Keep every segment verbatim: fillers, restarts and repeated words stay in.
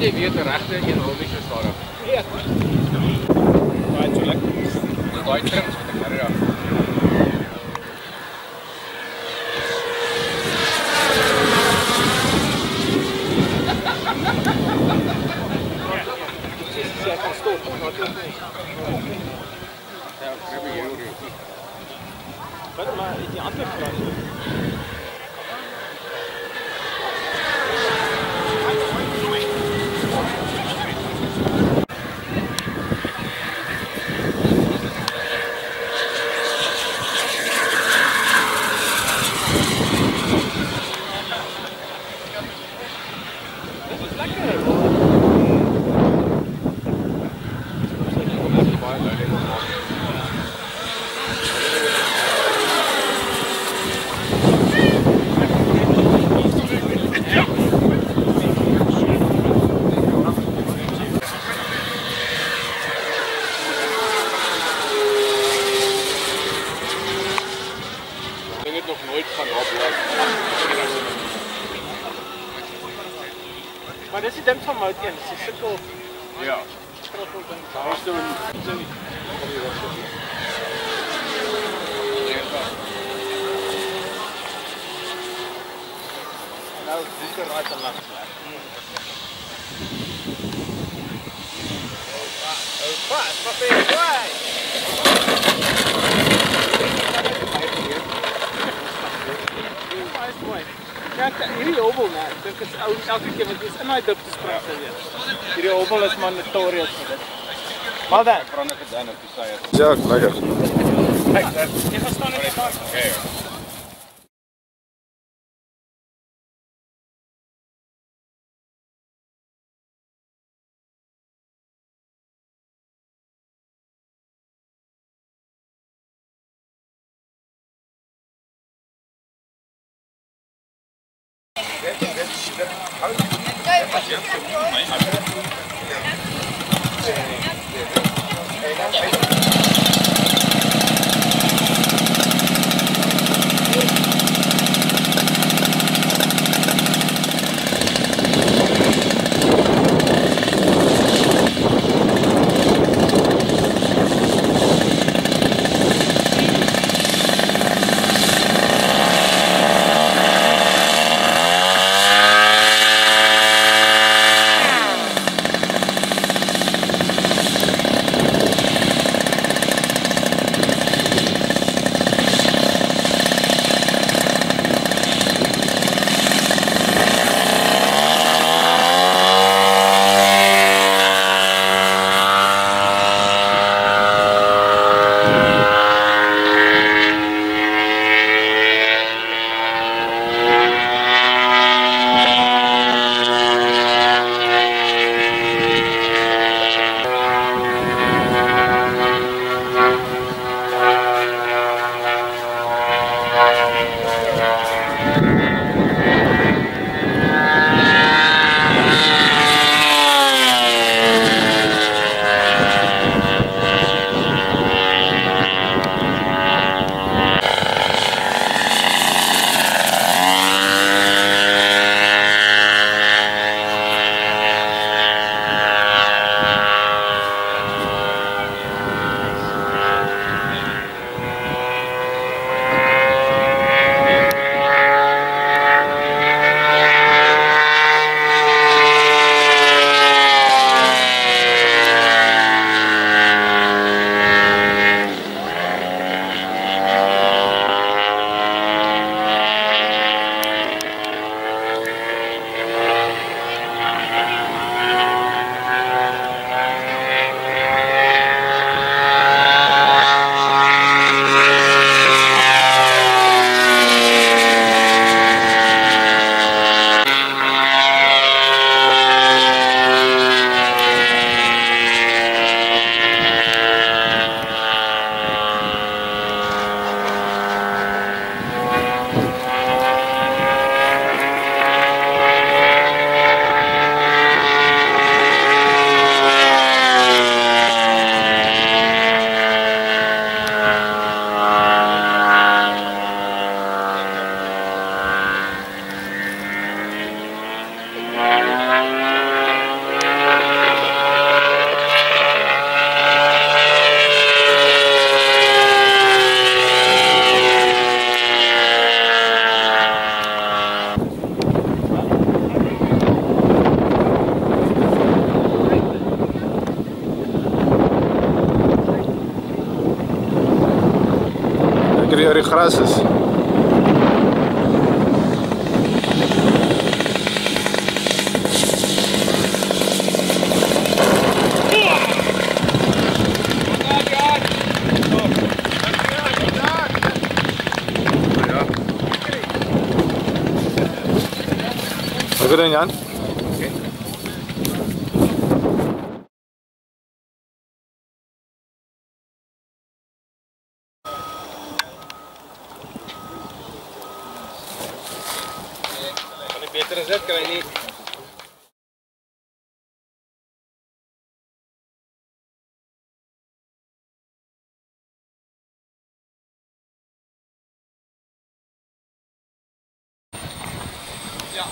jy weet, 'n regte een hol nie so stadig. Ja. Baie so lekker. Daai trims wat ek nou ja. Ja, kan stop, maar dit is nie. Ja, ek kry hier oor. Wat maar die ander kant. Maar dis die ding van mout een, dis die sukkel. Ja. Sukkel ding. Daar is toe 'n ding. Nou, dis die raai te lank. Oh, pas, pas weer, waai. Kijk, hierdie hobbel, nee, ek dink dit is ou elke keer wat is in daai dip te spring sou wees. Hierdie hobbel is mandatory vir dit. Maar dan, Brand ek dit dan op die sy. Ja, lekker. kyk, jy gaan staan net daar. Okay. Kyk of jy oor die gras is. Wat doen Jan? Okay. Kan ik beter as dit kry nie? Ja.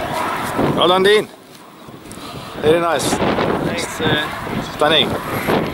Well done, Dean. Very nice. Thanks. Uh... Stunning.